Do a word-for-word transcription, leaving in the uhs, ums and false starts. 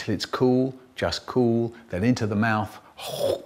till it's cool, just cool, then into the mouth,